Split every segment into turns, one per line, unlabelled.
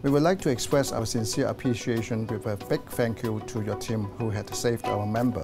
We would like to express our sincere appreciation with a big thank you to your team who had saved our member.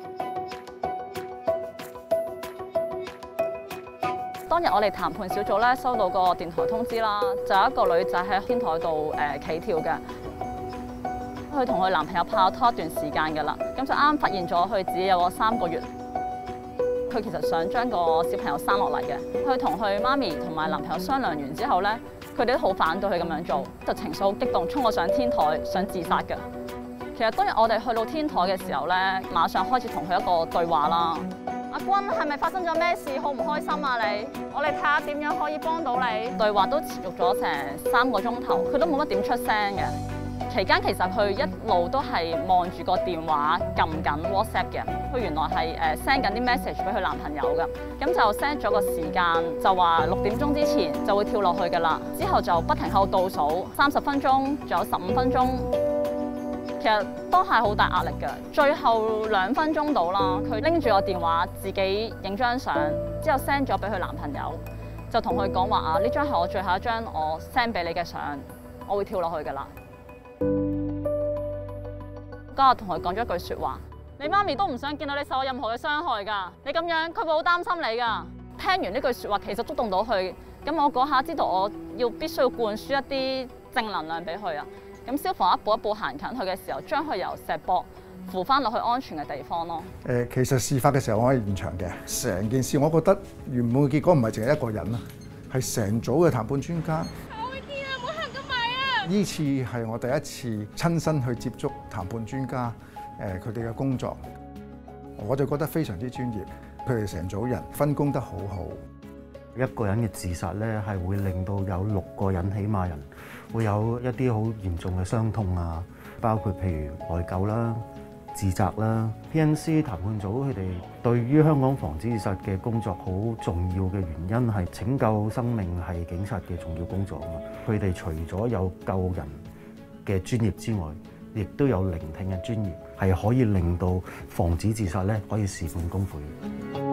當日我哋談判小組咧收到個電台通知啦，就有一個女仔喺天台度企跳嘅。佢同佢男朋友拍咗拖一段時間㗎啦，咁就啱發現咗佢自己有個3個月。佢其實想將個小朋友生落嚟嘅。佢同佢媽咪同埋男朋友商量完之後咧，佢哋都好反對佢咁樣做，就情緒好激動，衝我上天台想自殺嘅。其實當日我哋去到天台嘅時候咧，馬上開始同佢一個對話啦。阿君係咪發生咗咩事？好唔開心啊你？我哋睇下點樣可以幫到你。對話都持續咗成3個鐘頭，佢都冇乜點出聲嘅。期間其實佢一路都係望住個電話撳緊 WhatsApp 嘅。佢原來係send 緊啲 message 俾佢男朋友㗎，咁就 send 咗個時間，就話6點鐘之前就會跳落去㗎啦。之後就不停喺度倒數30分鐘，仲有15分鐘。其實當下好大壓力㗎，最後2分鐘到啦，佢拎住個電話自己影張相，之後 send 咗俾佢男朋友，就同佢講話啊，呢張係我最後一張我 send 俾你嘅相，我會跳落去㗎啦。嗰日同佢講咗一句説話，你媽咪都唔想見到你受任何嘅傷害㗎，你咁樣佢會好擔心你㗎。聽完呢句説話，其實觸動到佢，咁我嗰下知道我必須要灌輸一啲正能量俾佢啊。咁消防一步一步行近佢嘅時候，將佢由石壆扶翻落去安全嘅地方咯。
其實事發嘅時候我喺現場嘅，成件事我覺得原本嘅結果唔係淨係一個人啦，係成組嘅談判專家。
我會見啊，唔好行咁埋啊！
呢次係我第一次親身去接觸談判專家，佢哋嘅工作，我就覺得非常之專業。佢哋成組人分工得好好。
一個人嘅自殺咧，係會令到有6個人起碼人會有一啲好嚴重嘅傷痛啊，包括譬如內疚啦、自責啦。PNC 談判組佢哋對於香港防止自殺嘅工作好重要嘅原因係拯救生命係警察嘅重要工作啊嘛。佢哋除咗有救人嘅專業之外，亦都有聆聽嘅專業，係可以令到防止自殺咧可以事半功倍。